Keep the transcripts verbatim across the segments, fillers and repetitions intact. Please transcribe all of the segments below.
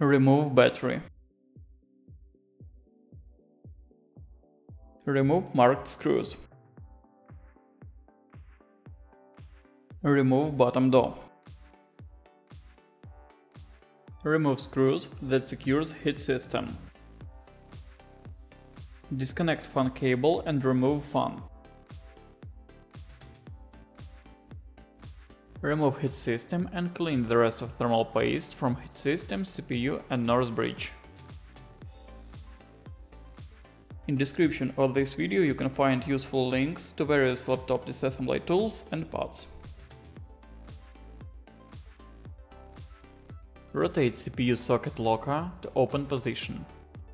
Remove battery. Remove marked screws. Remove bottom door. Remove screws that secures heat system. Disconnect fan cable and remove fan. Remove heat system and clean the rest of thermal paste from heat system, C P U and north bridge. In description of this video you can find useful links to various laptop disassembly tools and parts. Rotate C P U socket locker to open position.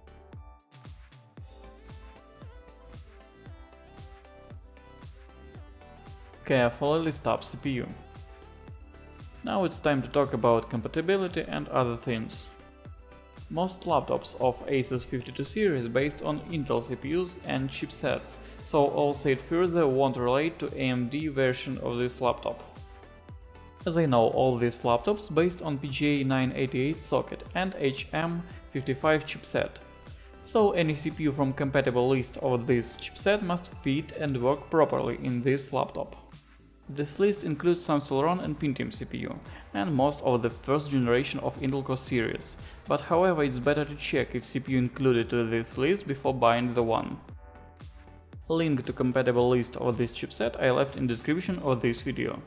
Carefully lift up C P U. Now it's time to talk about compatibility and other things. Most laptops of Asus A fifty-two series based on Intel C P Us and chipsets, so all said further won't relate to A M D version of this laptop. As I know, all these laptops based on P G A nine eighty-eight socket and H M fifty-five chipset, so any C P U from compatible list of this chipset must fit and work properly in this laptop. This list includes some Celeron and Pentium C P U, and most of the first generation of Intel Core series, but however it's better to check if C P U included to this list before buying the one. Link to compatible list of this chipset I left in description of this video.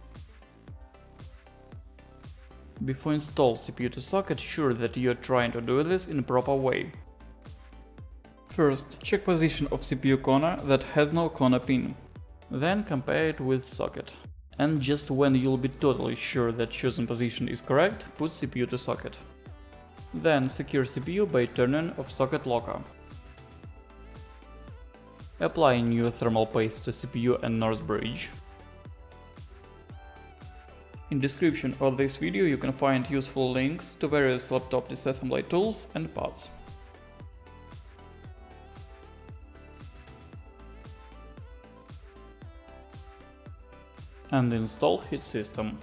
Before install C P U to socket, sure that you're trying to do this in a proper way. First, check position of C P U corner that has no corner pin. Then compare it with socket. And just when you'll be totally sure that chosen position is correct, put C P U to socket. Then secure C P U by turning off socket locker. Apply new thermal paste to C P U and north bridge. In description of this video you can find useful links to various laptop disassembly tools and parts. And install heat system.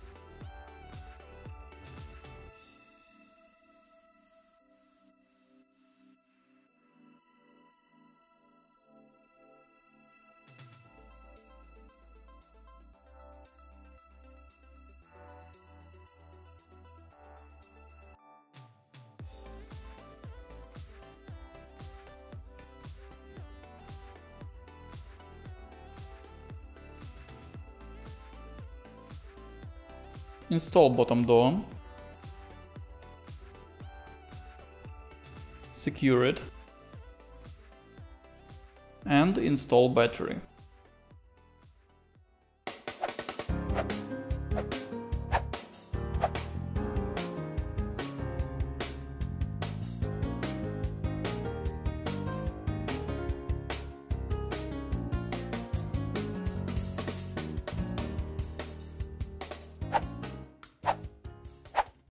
Install bottom door, secure it, and install battery.